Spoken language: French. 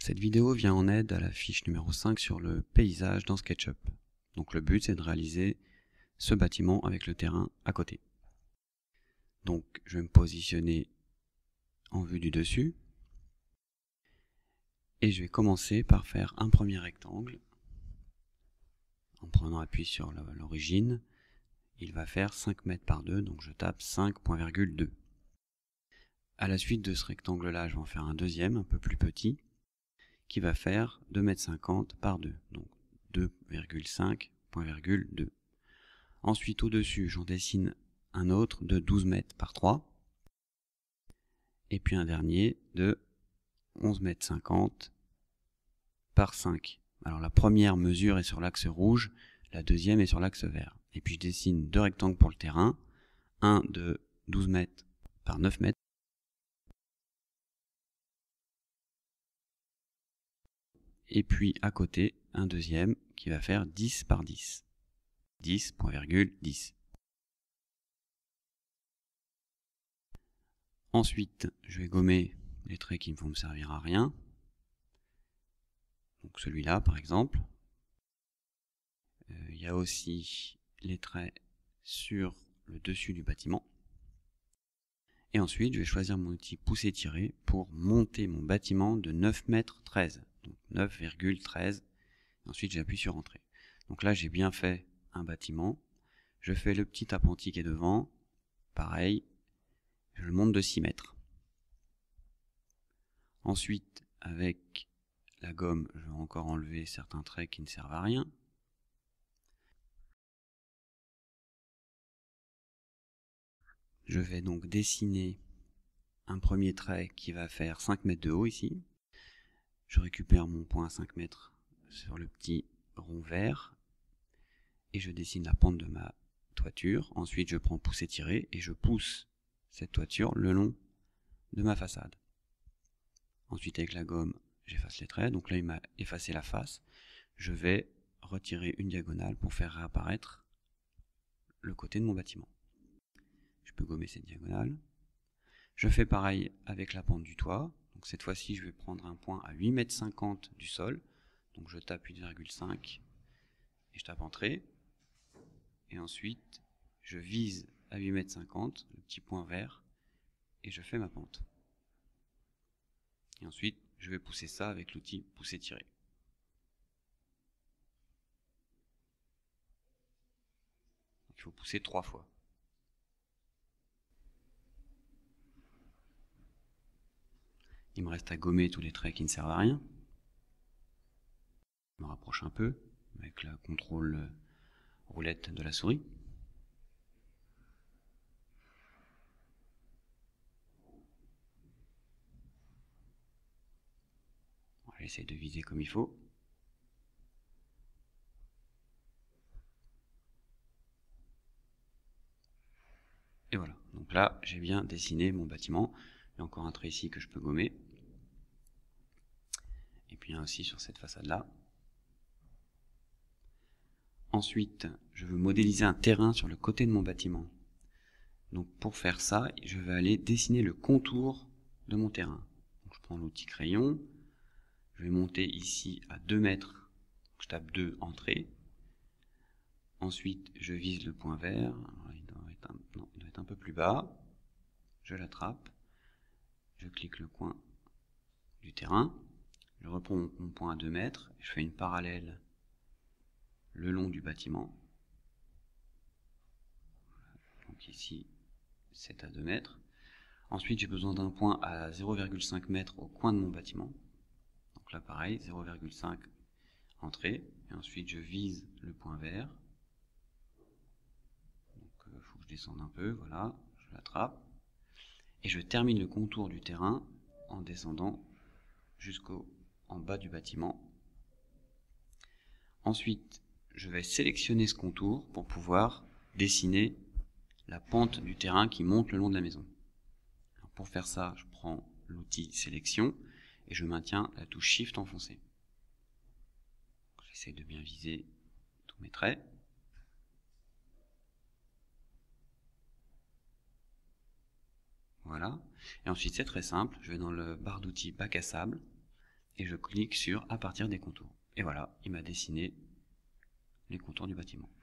Cette vidéo vient en aide à la fiche numéro 5 sur le paysage dans SketchUp. Donc le but c'est de réaliser ce bâtiment avec le terrain à côté. Donc je vais me positionner en vue du dessus et je vais commencer par faire un premier rectangle en prenant appui sur l'origine. Il va faire 5 mètres par 2, donc je tape 5,2. À la suite de ce rectangle là, je vais en faire un deuxième un peu plus petit qui va faire 2,50 m par 2, donc 2,5.2. Ensuite au-dessus, j'en dessine un autre de 12 mètres par 3, et puis un dernier de 11,50 m par 5. Alors la première mesure est sur l'axe rouge, la deuxième est sur l'axe vert. Et puis je dessine deux rectangles pour le terrain, un de 12 mètres par 9 mètres, et puis à côté un deuxième qui va faire 10 par 10, 10.10. Ensuite, je vais gommer les traits qui ne vont me servir à rien. Donc celui-là par exemple. Il y a aussi les traits sur le dessus du bâtiment. Et ensuite, je vais choisir mon outil pousser-tirer pour monter mon bâtiment de 9,13 m. Donc 9,13. Ensuite, j'appuie sur Entrée. Donc là, j'ai bien fait un bâtiment. Je fais le petit appentis qui est devant. Pareil, je le monte de 6 mètres. Ensuite, avec la gomme, je vais encore enlever certains traits qui ne servent à rien. Je vais donc dessiner un premier trait qui va faire 5 mètres de haut ici. Je récupère mon point à 5 mètres sur le petit rond vert et je dessine la pente de ma toiture. Ensuite, je prends pousser-tirer et je pousse cette toiture le long de ma façade. Ensuite, avec la gomme, j'efface les traits. Donc là, il m'a effacé la face. Je vais retirer une diagonale pour faire réapparaître le côté de mon bâtiment. Je peux gommer cette diagonale. Je fais pareil avec la pente du toit. Donc cette fois-ci, je vais prendre un point à 8,50 m du sol. Donc je tape 8,5 et je tape Entrée. Et ensuite, je vise à 8,50 m, le petit point vert, et je fais ma pente. Et ensuite, je vais pousser ça avec l'outil pousser-tirer. Il faut pousser 3 fois. Il me reste à gommer tous les traits qui ne servent à rien. Je me rapproche un peu avec le contrôle roulette de la souris. J'essaie de viser comme il faut. Et voilà, donc là j'ai bien dessiné mon bâtiment. Il y a encore un trait ici que je peux gommer. Et puis un aussi sur cette façade-là. Ensuite, je veux modéliser un terrain sur le côté de mon bâtiment. Donc pour faire ça, je vais aller dessiner le contour de mon terrain. Donc je prends l'outil crayon, je vais monter ici à 2 mètres, je tape 2, Entrée. Ensuite, je vise le point vert, il doit être un peu plus bas, je l'attrape, je clique le coin du terrain, je reprends mon point à 2 mètres, je fais une parallèle le long du bâtiment. Donc ici, c'est à 2 mètres. Ensuite, j'ai besoin d'un point à 0,5 m au coin de mon bâtiment. Donc là, pareil, 0,5 Entrée. Et ensuite, je vise le point vert. Donc, il faut que je descende un peu, voilà, je l'attrape. Et je termine le contour du terrain en descendant jusqu'en bas du bâtiment. Ensuite, je vais sélectionner ce contour pour pouvoir dessiner la pente du terrain qui monte le long de la maison. Alors pour faire ça, je prends l'outil sélection et je maintiens la touche Shift enfoncée. J'essaie de bien viser tous mes traits. Voilà. Et ensuite, c'est très simple. Je vais dans le barre d'outils bac à sable et je clique sur à partir des contours. Et voilà, il m'a dessiné les contours du bâtiment.